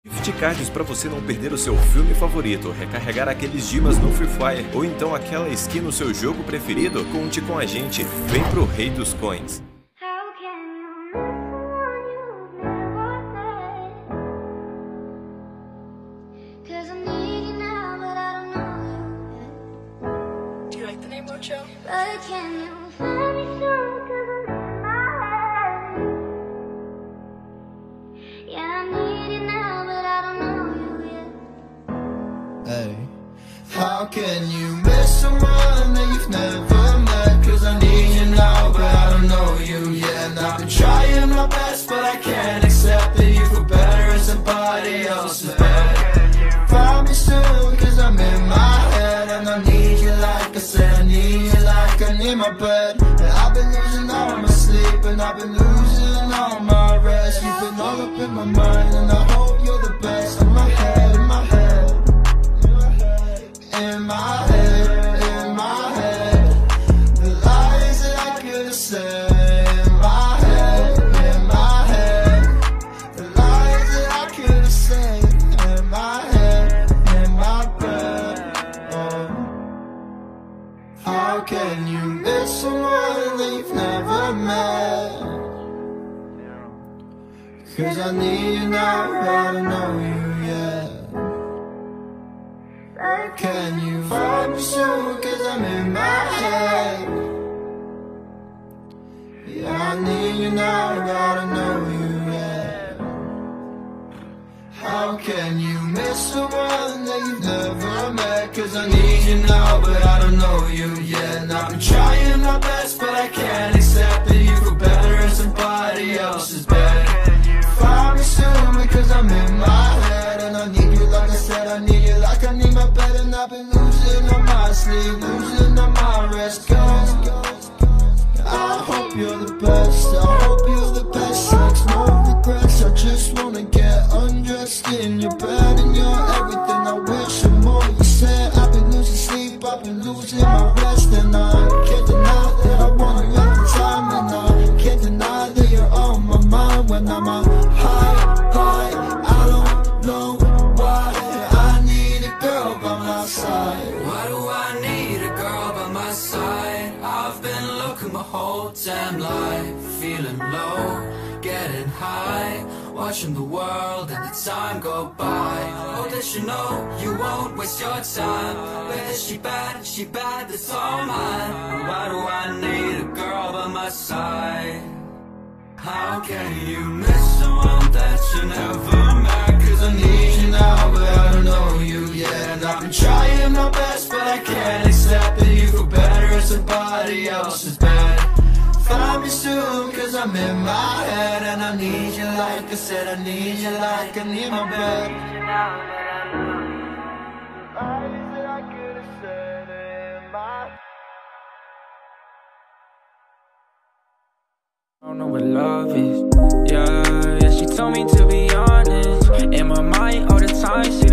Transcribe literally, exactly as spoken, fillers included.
gift cards para você não perder o seu filme favorito, recarregar aqueles dimas no Free Fire ou então aquela skin no seu jogo preferido? Conte com a gente, vem pro Rei dos Coins. How can you miss someone that you've never met? Cause I need you now, but I don't know you yet. And I've been trying my best, but I can't accept that you feel better in somebody else's bed. Find me soon, cause I'm in my head, and I need you like I said, I need you like I need my bed. And I've been losing all my sleep, and I've been losing all my rest. You've been all up in my mind, and I hope you're the best. In my head, in my head, in my head, in my head, the lies that I could have said. In my head, in my head, the lies that I could have said. In my head, in my bed, oh. How can you miss someone that you've never met? Cause I need you now, but I don't know you yet. Can you find me soon, cause I'm in my head? Yeah, I need you now, but I don't know you yet. How can you miss someone that you've never met? Cause I need you now, but I don't know you yet. And I've been trying my best, but I can't accept that you feel better in somebody else's bed. Find me soon, because I'm in my head, and I need you like I said, I need you like I need my bed. And I've been losing on my sleep, losing on my rest. Cause I hope you're the best, I hope you're the best. Sex, no regrets, I just wanna get undressed in your bed. And you're everything I wish and more. You said I've been losing sleep, I've been losing my rest. And I can't deny that I wanna make the time. And I can't deny that you're on my mind when I'm on high, high. I don't know why I need a girl by my side. Why do I need a girl by my side? I've been looking my whole damn life, feeling low, getting high, watching the world and the time go by. Oh, that you know you won't waste your time. Whether she bad, she bad, that's all mine. Why do I need a girl by my side? How can you miss someone that you never met? Cause I need you now, but I don't know you yet. And I've been trying my best, but I can't accept that you feel better in somebody else's bed. Find me soon, cause I'm in my head, and I need you like I said, I need you like I need my bed. I don't know what love is, yeah, yeah, she told me to be honest. In my mind all the time, she